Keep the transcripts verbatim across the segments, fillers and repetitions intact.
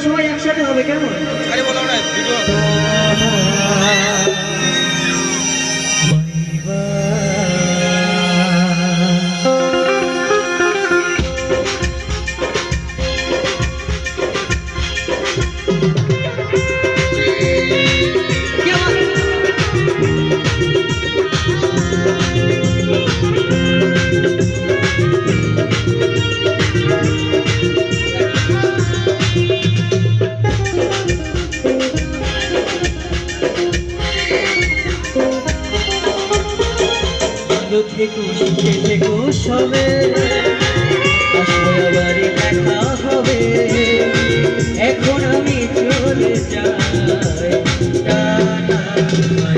সবাই একসাথে হবে কেমন? আরে বলো না ভিডিও থেকো সুখে থেকো সবে আসবো আবার দেখা হবে এখন আমি চলে যাই টাটা বাই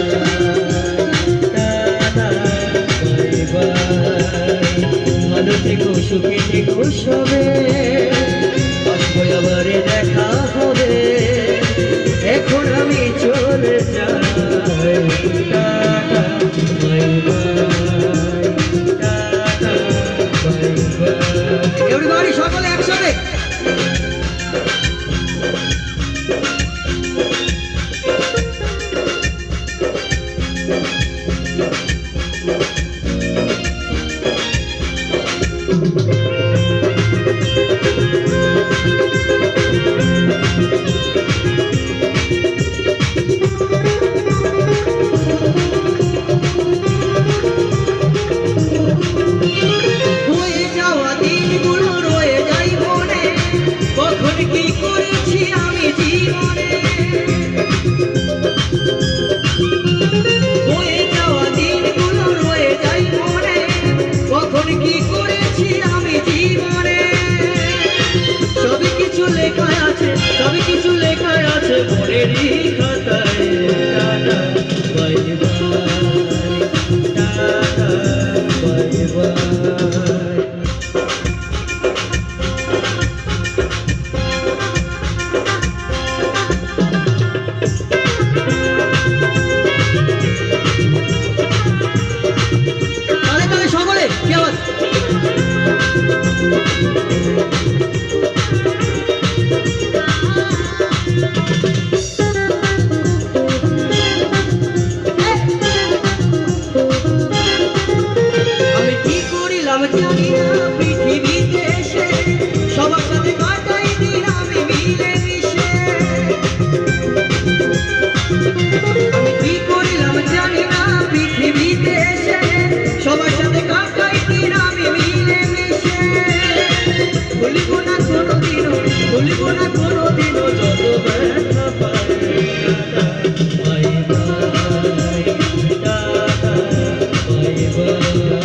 বাই ভালো থেকো সুখে থেকো সবে আসবো আবার দেখা হবে এখন আমি চলে যাই টাটা বাই বাই Everybody, সকলে একসাথে সবই কিছু লেখা আছে মনেরই খাতায় tata bye bye tata bye bye তাহলে তাহলে সকলে কি আওয়াজ জানি না পৃথিবীতে এসে সবার সাথে কাটাই দিন আমি মিলে মিশে আমি কি করিলাম জানি না পৃথিবীতে এসে সবার সাথে কাটাই দিন আমি মিলে মিশে ভুলিব না কোনোদিনও ভুলিব না কোনোদিনও যত ব্যথা পাই bye bye tata bye bye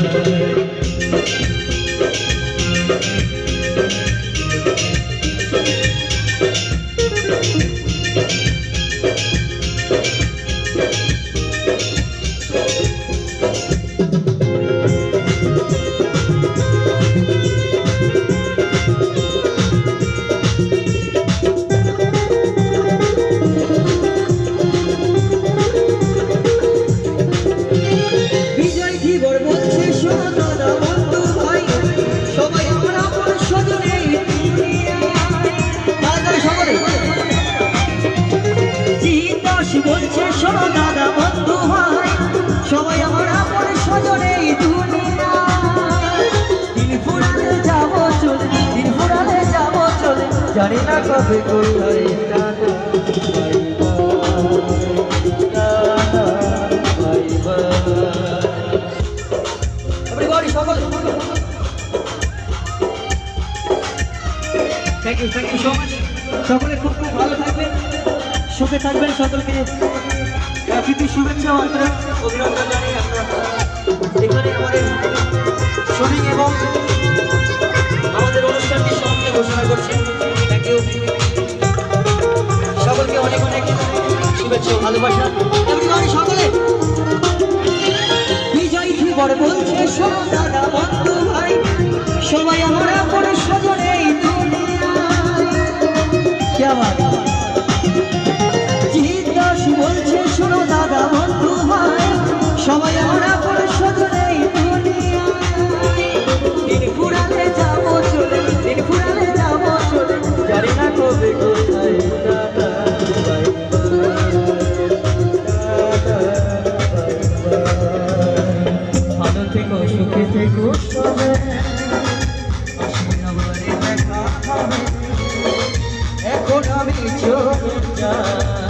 বলছে শোনো দাদা বন্ধু ভাই সবাই আমার আপন স্বজনে দুনিয়ায় দিন ফুরালে যাবো চলে দিন ফুরালে যাবো চলে জানি না কবে কোথায় টাটা বাই বাই এভরিবডি সকল thank you thank you so much সকলে খুব খুব ভালো থাকবেন সুখে থাকবেন সকলকে প্রীতি শুভেচ্ছা আন্তরিক অভিনন্দন জানিয়ে আমরা এখানে আমাদের শুটিং এবং আমাদের অনুষ্ঠানটি সমাপ্তি ঘোষণা করছি থ্যাংক ইউ সকলকে অনেক অনেক শুভেচ্ছা ভালোবাসা এভরিবডি সকলে বিজয় ধীবর বলছে শোনো দাদা বন্ধু ভাই সবাই আমার আপন স্বজনে দুনিয়ায় কি বাত বলছে শোনো দাদা বন্ধু ভাই সবাই আমরা পরে স্বজনে দিন ফুরালে যাবো চলে দিন ফুরালে যাবো চলে জানি না কবে যায়।